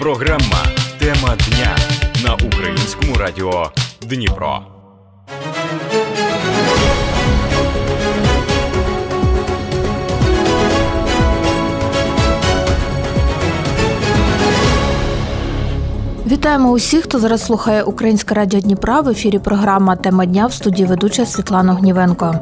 Програма «Тема дня» на Українському радіо Дніпро. Вітаємо усіх, хто зараз слухає Українське радіо Дніпра. В ефірі програма «Тема дня», в студії ведуча Світлана Гнівенко.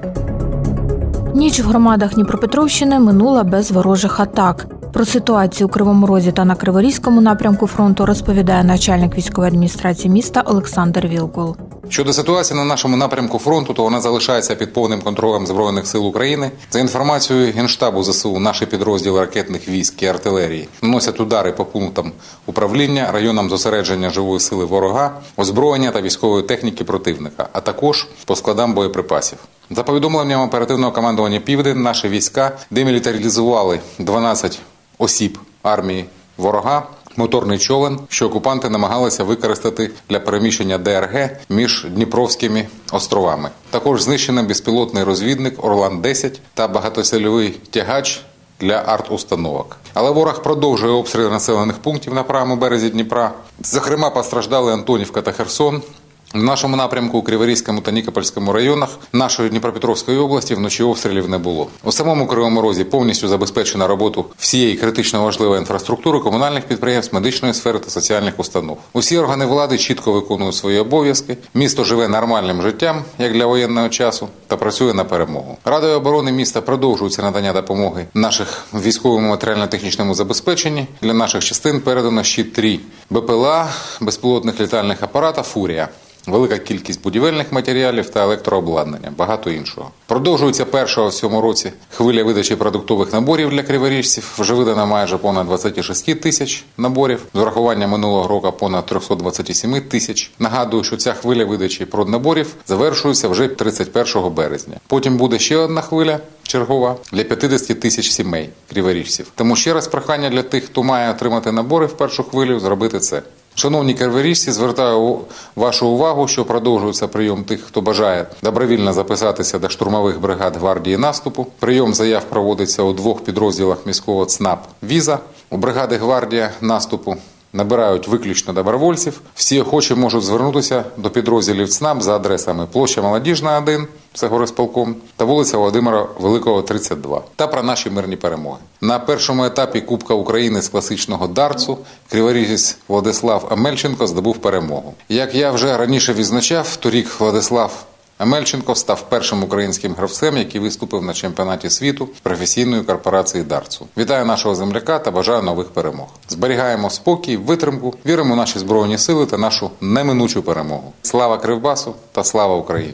Ніч в громадах Дніпропетровщини минула без ворожих атак. Про ситуацію у Кривому Розі та на Криворізькому напрямку фронту розповідає начальник військової адміністрації міста Олександр Вілкул. Щодо ситуації на нашому напрямку фронту, то вона залишається під повним контролем Збройних сил України. За інформацією Генштабу ЗСУ, наші підрозділи ракетних військ і артилерії наносять удари по пунктам управління, районам зосередження живої сили ворога, озброєння та військової техніки противника, а також по складам боєприпасів. За повідомленням оперативного командування «Південь», наші війська демілітаризували 12 осіб армії ворога, моторний човен, що окупанти намагалися використати для переміщення ДРГ між Дніпровськими островами. Також знищено безпілотний розвідник «Орлан-10» та багатоцільовий тягач для арт-установок. Але ворог продовжує обстріли населених пунктів на правому березі Дніпра. Зокрема, постраждали Антонівка та Херсон. В нашому напрямку у Криворізькому та Нікопольському районах нашої Дніпропетровської області вночі обстрілів не було. У самому Кривому Розі повністю забезпечена роботу всієї критично важливої інфраструктури, комунальних підприємств, медичної сфери та соціальних установ. Усі органи влади чітко виконують свої обов'язки. Місто живе нормальним життям, як для воєнного часу, та працює на перемогу. Радою оборони міста продовжується надання допомоги наших військовому матеріально-технічному забезпеченні. Для наших частин передано ще 3 БПЛА, безпілотних літальних апарата «Фурія». Велика кількість будівельних матеріалів та електрообладнання, багато іншого. Продовжується перша в цьому році хвиля видачі продуктових наборів для криворіжців. Вже видано майже понад 26 тисяч наборів. З урахуванням минулого року понад 327 тисяч. Нагадую, що ця хвиля видачі проднаборів завершується вже 31 березня. Потім буде ще одна хвиля чергова для 50 тисяч сімей криворіжців. Тому ще раз прохання для тих, хто має отримати набори в першу хвилю, зробити це. Шановні криворіжці, звертаю вашу увагу, що продовжується прийом тих, хто бажає добровільно записатися до штурмових бригад гвардії наступу. Прийом заяв проводиться у 2 підрозділах міського ЦНАП «Віза». У бригади гвардія наступу набирають виключно добровольців. Всі охочі можуть звернутися до підрозділів ЦНАП за адресами площа Молодіжна, 1, це горисполком, та вулиця Володимира Великого, 32. Та про наші мирні перемоги. На першому етапі Кубка України з класичного дартсу криворіжець Владислав Амельченко здобув перемогу. Як я вже раніше відзначав, торік Владислав Амельченко став першим українським гравцем, який виступив на чемпіонаті світу професійної корпорації дартсу. Вітаю нашого земляка та бажаю нових перемог. Зберігаємо спокій, витримку, віримо в наші Збройні сили та нашу неминучу перемогу. Слава Кривбасу та слава Україні!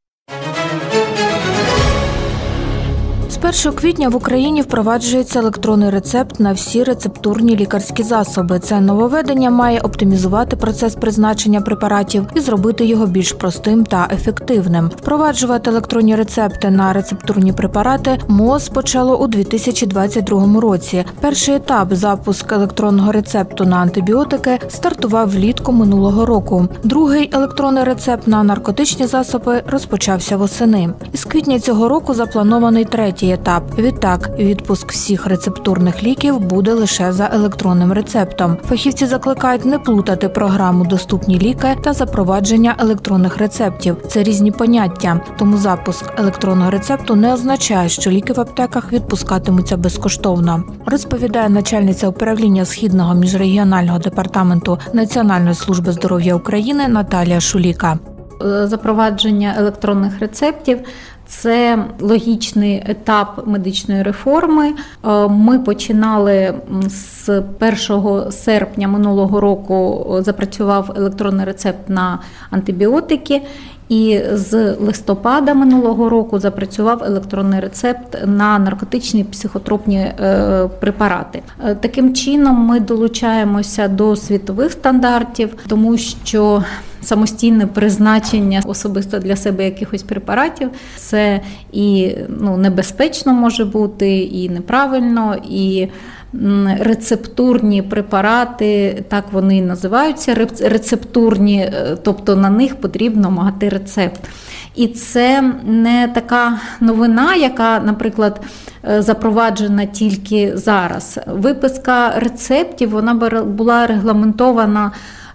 З 1 квітня в Україні впроваджується електронний рецепт на всі рецептурні лікарські засоби. Це нововведення має оптимізувати процес призначення препаратів і зробити його більш простим та ефективним. Впроваджувати електронні рецепти на рецептурні препарати МОЗ почало у 2022 році. Перший етап – запуск електронного рецепту на антибіотики – стартував влітку минулого року. Другий електронний рецепт на наркотичні засоби розпочався восени. Із квітня цього року запланований третій етап. Відтак, відпуск всіх рецептурних ліків буде лише за електронним рецептом. Фахівці закликають не плутати програму «Доступні ліки» та запровадження електронних рецептів. Це різні поняття. Тому запуск електронного рецепту не означає, що ліки в аптеках відпускатимуться безкоштовно. Розповідає начальниця управління Східного міжрегіонального департаменту Національної служби здоров'я України Наталія Шуліка. Запровадження електронних рецептів – це логічний етап медичної реформи. Ми починали з 1 серпня минулого року, запрацював електронний рецепт на антибіотики. І з листопада минулого року запрацював електронний рецепт на наркотичні психотропні препарати. Таким чином ми долучаємося до світових стандартів, тому що самостійне призначення особисто для себе якихось препаратів – це і небезпечно може бути, і неправильно, і рецептурні препарати, так вони називаються, рецептурні, тобто на них потрібно мати рецепт. І це не така новина, яка, наприклад, запроваджена тільки зараз. Виписка рецептів, вона була регламентована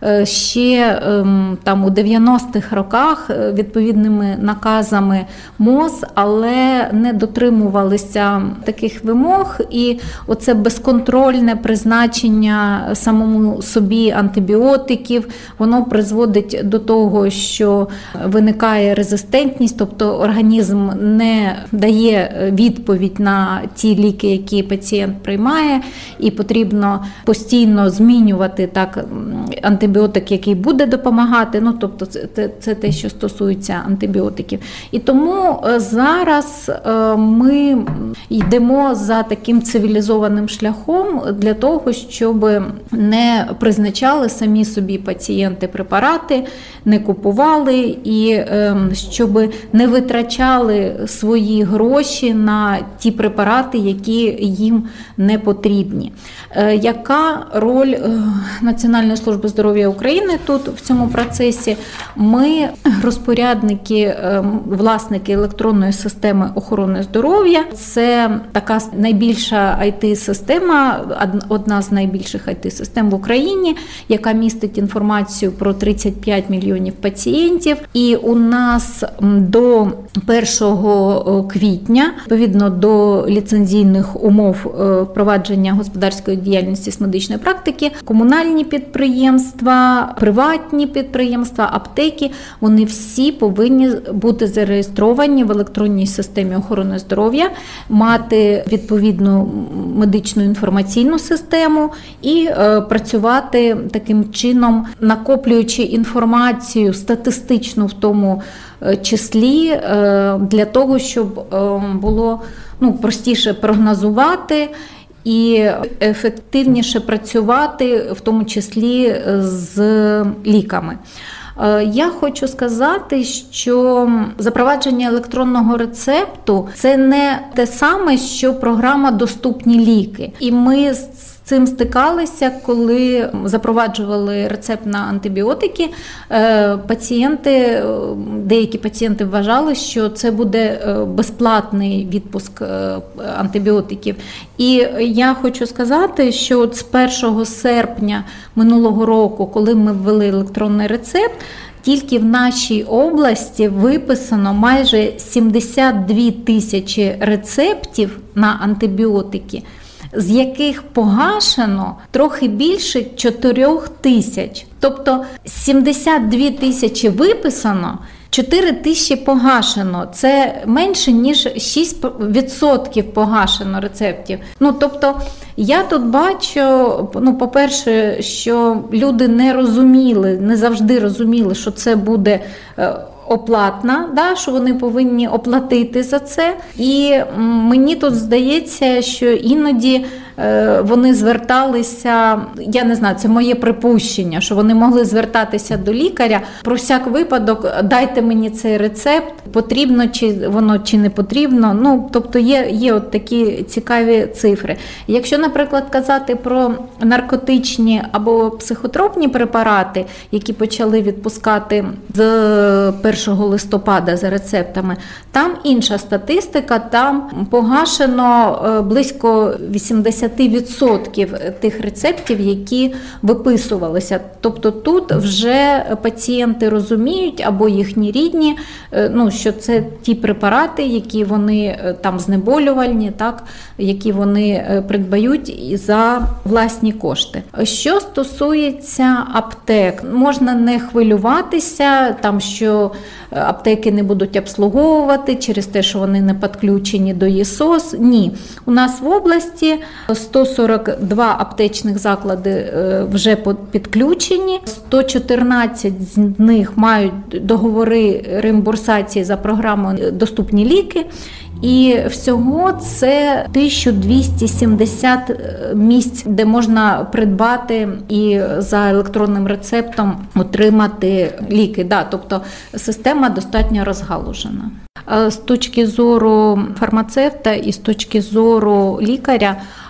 ще там у 90-х роках відповідними наказами МОЗ, але не дотримувалися таких вимог, і оце безконтрольне призначення самому собі антибіотиків, воно призводить до того, що виникає резистентність, тобто організм не дає відповідь на ті ліки, які пацієнт приймає, і потрібно постійно змінювати так антибіотик, який буде допомагати, тобто це те, що стосується антибіотиків. І тому зараз ми йдемо за таким цивілізованим шляхом для того, щоб не призначали самі собі пацієнти препарати, не купували і щоб не витрачали свої гроші на ті препарати, які їм не потрібні. Яка роль Національної служби здоров'я України тут в цьому процесі? Ми розпорядники, власники електронної системи охорони здоров'я. Це така найбільша IT-система, одна з найбільших IT-систем в Україні, яка містить інформацію про 35 мільйонів пацієнтів. І у нас до 1 квітня, відповідно до ліцензійних умов впровадження господарської діяльності з медичної практики, комунальні підприємства, приватні підприємства, аптеки, вони всі повинні бути зареєстровані в електронній системі охорони здоров'я, мати відповідну медичну інформаційну систему і працювати таким чином, накоплюючи інформацію статистичну в тому числі, для того, щоб було простіше прогнозувати і ефективніше працювати, в тому числі з ліками. Я хочу сказати, що запровадження електронного рецепту – це не те саме, що програма «Доступні ліки». І ми з цим стикалися, коли запроваджували рецепт на антибіотики. Деякі пацієнти вважали, що це буде безплатний відпуск антибіотиків. І я хочу сказати, що з 1 серпня минулого року, коли ми ввели електронний рецепт, тільки в нашій області виписано майже 72 тисячі рецептів на антибіотики, з яких погашено трохи більше 4 тисяч. Тобто 72 тисячі виписано, 4 тисячі погашено. Це менше, ніж 6% погашено рецептів. Тобто я тут бачу, по-перше, що люди не завжди розуміли, що це буде оплатна, що вони повинні оплатити за це. І мені тут здається, що іноді вони зверталися, я не знаю, це моє припущення, що вони могли звертатися до лікаря, про всяк випадок, дайте мені цей рецепт, потрібно воно чи не потрібно. Тобто є от такі цікаві цифри. Якщо, наприклад, казати про наркотичні або психотропні препарати, які почали відпускати з 1 листопада за рецептами, там інша статистика, там погашено близько 80% тих рецептів, які виписувалися. Тобто тут вже пацієнти розуміють, або їхні рідні, що це ті препарати, які вони там знеболювальні, які вони придбають за власні кошти. Що стосується аптек, можна не хвилюватися, що аптеки не будуть обслуговувати через те, що вони не підключені до ЄСОС. Ні. У нас в області 142 аптечних заклади вже підключені, 114 з них мають договори реімбурсації за програмою «Доступні ліки». І всього це 1270 місць, де можна придбати і за електронним рецептом отримати ліки. Тобто система достатньо розгалужена. З точки зору фармацевта і з точки зору лікаря,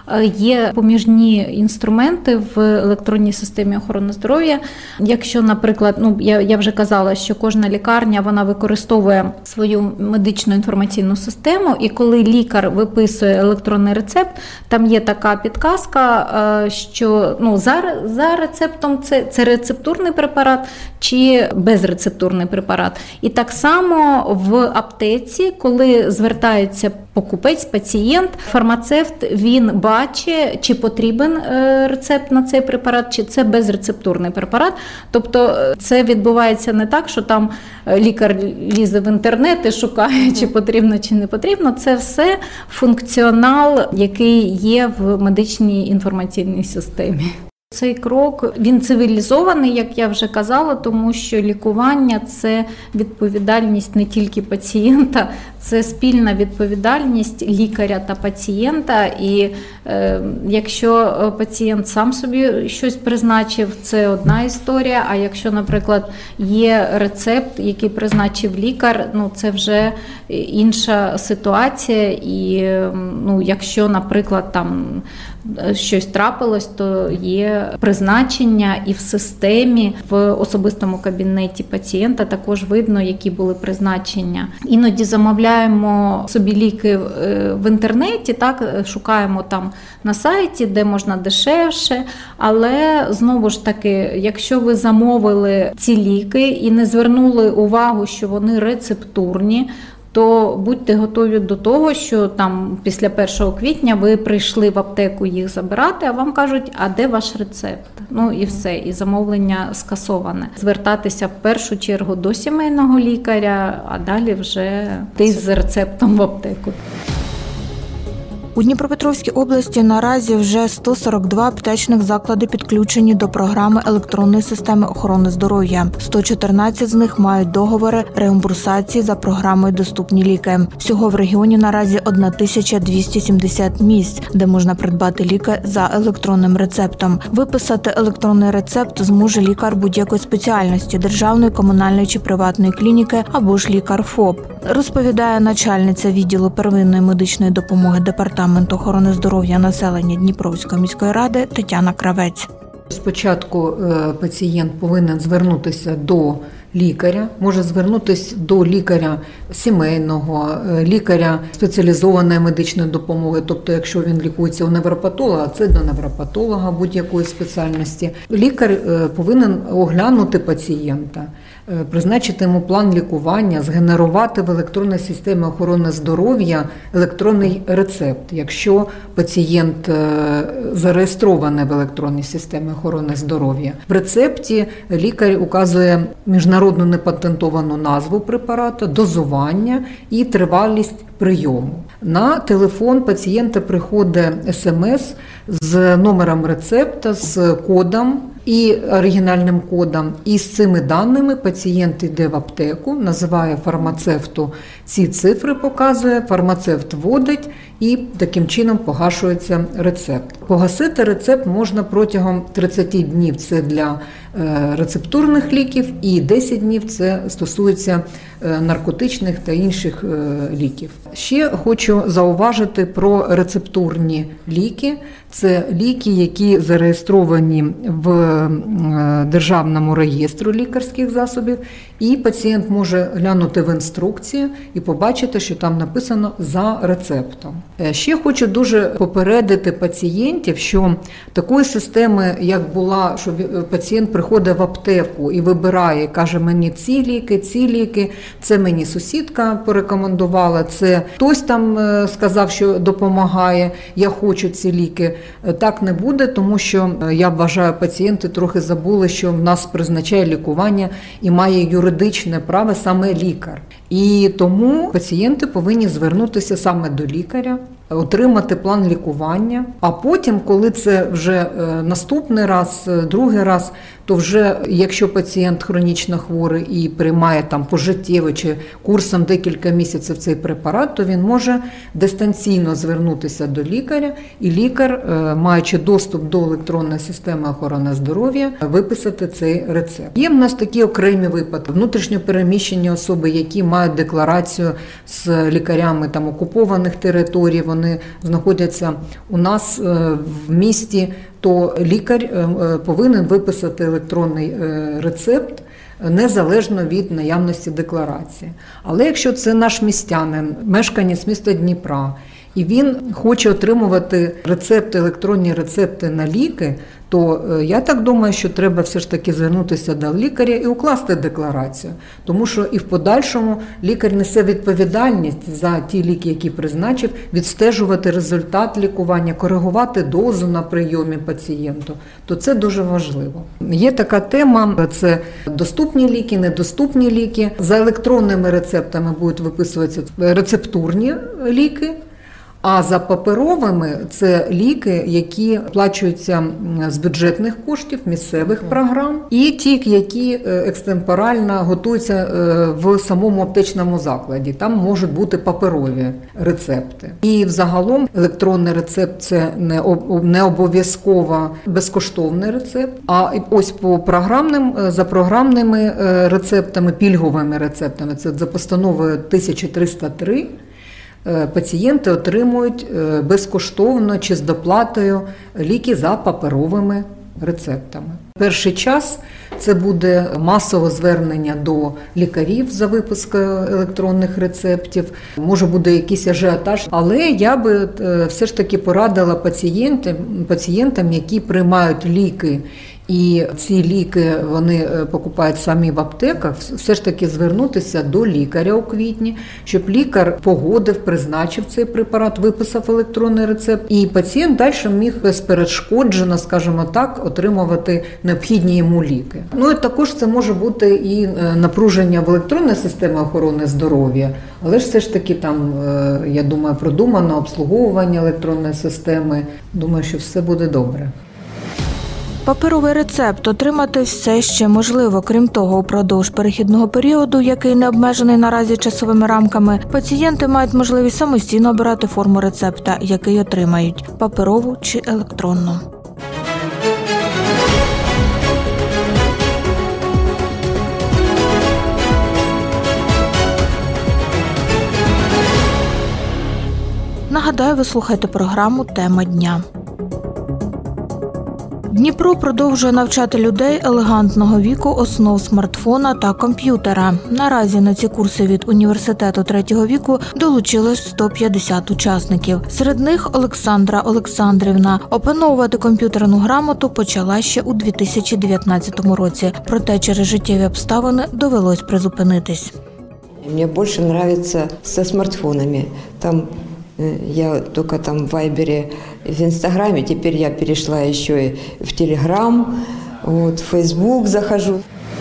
Є поміжні інструменти в електронній системі охорони здоров'я. Якщо, наприклад, я вже казала, що кожна лікарня вона використовує свою медичну інформаційну систему, і коли лікар виписує електронний рецепт, там є така підказка, що за рецептом це рецептурний препарат чи безрецептурний препарат. І так само в аптеці, коли звертається покупець, пацієнт, фармацевт, він бачить, чи потрібен рецепт на цей препарат, чи це безрецептурний препарат. Тобто це відбувається не так, що там лікар лізе в інтернет і шукає, чи потрібно, чи не потрібно. Це все функціонал, який є в медичній інформаційній системі. Цей крок, він цивілізований, як я вже казала, тому що лікування – це відповідальність не тільки пацієнта, це спільна відповідальність лікаря та пацієнта. І якщо пацієнт сам собі щось призначив, це одна історія, а якщо, наприклад, є рецепт, який призначив лікар, це вже інша ситуація. І якщо, наприклад, там щось трапилось, то є призначення і в системі, в особистому кабінеті пацієнта також видно, які були призначення. Іноді замовляємо собі ліки в інтернеті, так, шукаємо там на сайті, де можна дешевше, але знову ж таки, якщо ви замовили ці ліки і не звернули увагу, що вони рецептурні, то будьте готові до того, що там після 1 квітня ви прийшли в аптеку їх забирати, а вам кажуть, а де ваш рецепт? І все, і замовлення скасоване. Звертатися в першу чергу до сімейного лікаря, а далі вже йти з рецептом в аптеку. У Дніпропетровській області наразі вже 142 аптечних заклади підключені до програми електронної системи охорони здоров'я. 114 з них мають договори реімбурсації за програмою «Доступні ліки». Всього в регіоні наразі 1270 місць, де можна придбати ліки за електронним рецептом. Виписати електронний рецепт зможе лікар будь-якої спеціальності – державної, комунальної чи приватної клініки або ж лікар ФОП. Розповідає начальниця відділу первинної медичної допомоги Департаменту охорони здоров'я населення Дніпровської міської ради Тетяна Кравець. Спочатку пацієнт повинен звернутися до лікаря, може звернутися до лікаря сімейного, лікаря спеціалізованої медичної допомоги, тобто якщо він лікується у невропатолога, це до невропатолога будь-якої спеціальності. Лікар повинен оглянути пацієнта, призначити йому план лікування, згенерувати в електронній системі охорони здоров'я електронний рецепт. Якщо пацієнт зареєстрований в електронній системі охорони здоров'я. В рецепті лікар указує міжнародну непатентовану назву препарату, дозування і тривалість прийому. На телефон пацієнта приходить СМС з номером рецепта, з кодом і оригінальним кодом. І з цими даними пацієнт йде в аптеку, називає фармацевту, ці цифри показує, фармацевт вводить і таким чином погашується рецепт. Погасити рецепт можна протягом 30 днів, це для рецептурних ліків, і 10 днів це стосується наркотичних та інших ліків. Ще хочу зауважити про рецептурні ліки. Це ліки, які зареєстровані в Державному реєстрі лікарських засобів, і пацієнт може глянути в інструкцію і побачити, що там написано «за рецептом». Ще хочу дуже попередити пацієнтів, що такої системи, як була, що пацієнт приходить в аптеку і вибирає, каже, мені ці ліки, це мені сусідка порекомендувала, це хтось там сказав, що допомагає, я хочу ці ліки. Так не буде, тому що, я вважаю, пацієнти трохи забули, що в нас призначає лікування і має юридичне право саме лікар. І тому пацієнти повинні звернутися саме до лікаря, отримати план лікування, а потім, коли це вже наступний раз, другий раз, то вже, якщо пацієнт хронічно хворий і приймає там пожиттєво чи курсом декілька місяців цей препарат, то він може дистанційно звернутися до лікаря, і лікар, маючи доступ до електронної системи охорони здоров'я, виписати цей рецепт. Є в нас такі окремі випадки. Внутрішньо переміщені особи, які мають декларацію з лікарями там окупованих територій, вони вони знаходяться у нас в місті, то лікар повинен виписати електронний рецепт незалежно від наявності декларації. Але якщо це наш містянин, мешканець міста Дніпра, і він хоче отримувати електронні рецепти на ліки, то я так думаю, що треба все ж таки звернутися до лікаря і укласти декларацію. Тому що і в подальшому лікар несе відповідальність за ті ліки, які призначив, відстежувати результат лікування, коригувати дозу на прийомі пацієнту. То це дуже важливо. Є така тема – це доступні ліки, недоступні ліки. За електронними рецептами будуть виписуватися рецептурні ліки, а за паперовими – це ліки, які оплачуються з бюджетних коштів, місцевих програм, і ті, які екстемпорально готуються в самому аптечному закладі. Там можуть бути паперові рецепти. І взагалом електронний рецепт – це не обов'язково безкоштовний рецепт, а ось за програмними рецептами, пільговими рецептами, це за постановою 1303, пацієнти отримують безкоштовно чи з доплатою ліки за паперовими рецептами. Перший час це буде масове звернення до лікарів за випискою електронних рецептів, може буде якийсь ажіотаж, але я би все ж таки порадила пацієнтам, які приймають ліки, і ці ліки вони покупають самі в аптеках, все ж таки звернутися до лікаря у квітні, щоб лікар погодив, призначив цей препарат, виписав електронний рецепт, і пацієнт далі міг безперешкоджено, скажімо так, отримувати необхідні йому ліки. Ну і також це може бути і напруження в електронній системі охорони здоров'я, але ж все ж таки там, я думаю, продумано обслуговування електронної системи. Думаю, що все буде добре. Паперовий рецепт отримати все ще можливо. Крім того, упродовж перехідного періоду, який не обмежений наразі часовими рамками, пацієнти мають можливість самостійно обирати форму рецепта, який отримають – паперову чи електронну. Нагадаю, ви слухаєте програму «Тема дня». Дніпро продовжує навчати людей елегантного віку основ смартфона та комп'ютера. Наразі на ці курси від університету 3-го віку долучилось 150 учасників. Серед них Олександра Олександрівна. Опановувати комп'ютерну грамоту почала ще у 2019 році. Проте через життєві обставини довелось призупинитись. Мені більше подобається зі смартфонами. Я только там в Вайбере, в Инстаграме, теперь я перешла еще и в Телеграм, в Фейсбук захожу.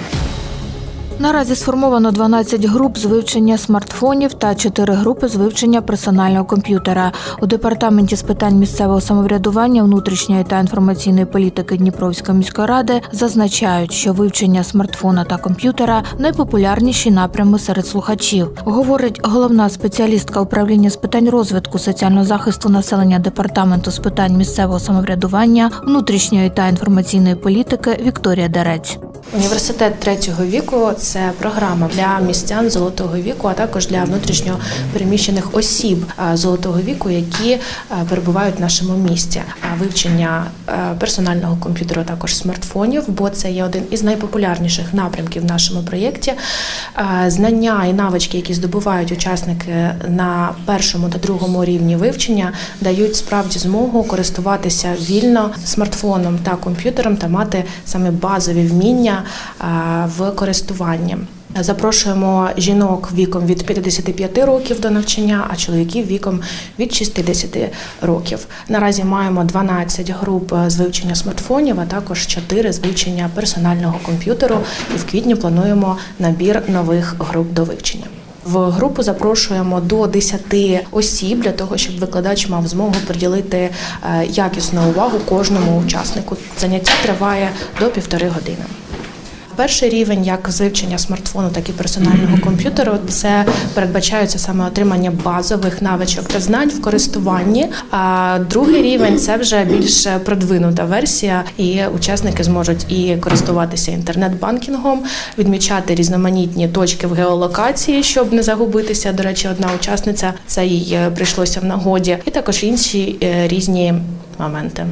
Наразі сформовано 12 груп з вивчення смартфонів та 4 групи з вивчення персонального комп'ютера. У Департаменті з питань місцевого самоврядування, внутрішньої та інформаційної політики Дніпровської міської ради зазначають, що вивчення смартфона та комп'ютера – найпопулярніші напрями серед слухачів. Говорить головна спеціалістка управління з питань розвитку соціального захисту населення Департаменту з питань місцевого самоврядування, внутрішньої та інформаційної політики Вікторія Дерець. Університет 3-го віку – це програма для містян золотого віку, а також для внутрішньо переміщених осіб золотого віку, які перебувають в нашому місті. Вивчення персонального комп'ютера, також смартфонів, бо це є один із найпопулярніших напрямків в нашому проєкті. Знання і навички, які здобувають учасники на 1-му та 2-му рівні вивчення, дають справді змогу користуватися вільно смартфоном та комп'ютером та мати саме базові вміння в користуванні. Запрошуємо жінок віком від 55 років до навчання, а чоловіків віком від 60 років. Наразі маємо 12 груп з вивчення смартфонів, а також 4 з вивчення персонального комп'ютеру. І в квітні плануємо набір нових груп до вивчення. В групу запрошуємо до 10 осіб для того, щоб викладач мав змогу приділити якісну увагу кожному учаснику. Заняття триває до 1,5 години. Перший рівень, як з вивчення смартфону, так і персонального комп'ютеру, це передбачається саме отримання базових навичок та знань в користуванні. А другий рівень – це вже більш продвинута версія, і учасники зможуть і користуватися інтернет-банкінгом, відмічати різноманітні точки в геолокації, щоб не загубитися. До речі, одна учасниця, це їй прийшлося в нагоді, і також інші різні моменти.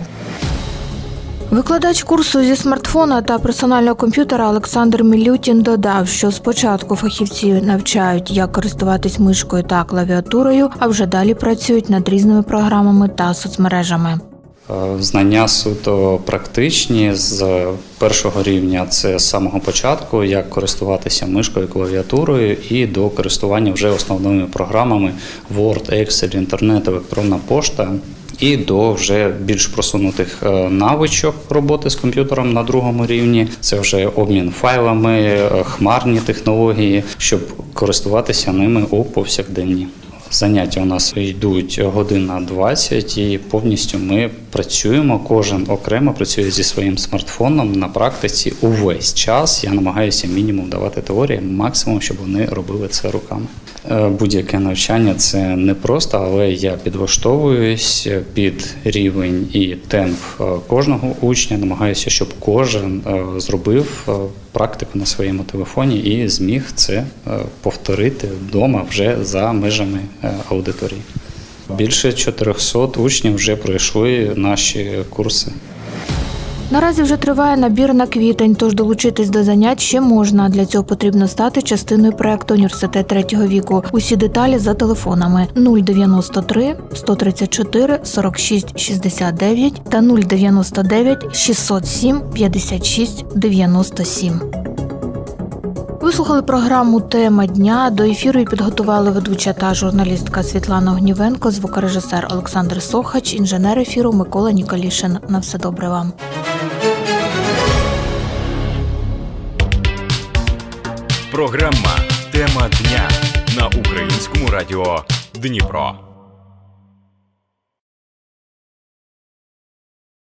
Викладач курсу зі смартфона та персонального комп'ютера Олександр Мілютін додав, що спочатку фахівці навчають, як користуватись мишкою та клавіатурою, а вже далі працюють над різними програмами та соцмережами. Знання суто практичні з першого рівня – це з самого початку, як користуватися мишкою, клавіатурою, і до користування вже основними програмами Word, Excel, інтернет, електронна пошта. І до вже більш просунутих навичок роботи з комп'ютером на другому рівні. Це вже обмін файлами, хмарні технології, щоб користуватися ними у повсякденні. Заняття у нас йдуть годин на 20 і повністю ми працюємо, кожен окремо працює зі своїм смартфоном на практиці увесь час. Я намагаюся мінімум давати теорії, максимум, щоб вони робили це руками. Будь-яке навчання – це непросто, але я підлаштовуюсь під рівень і темп кожного учня, намагаюся, щоб кожен зробив практику на своєму телефоні і зміг це повторити вдома вже за межами аудиторії. Більше 400 учнів вже пройшли наші курси. Наразі вже триває набір на квітень, тож долучитись до занять ще можна. Для цього потрібно стати частиною проєкту «Університет третього віку». Усі деталі за телефонами 093 134 46 69 та 099 607 56 97. Вислухали програму «Тема дня». До ефіру її підготували ведуча та журналістка Світлана Огнівенко, звукорежисер Олександр Сохач, інженер ефіру Микола Ніколішин. На все добре вам. Програма «Тема дня» на Українському радіо Дніпро.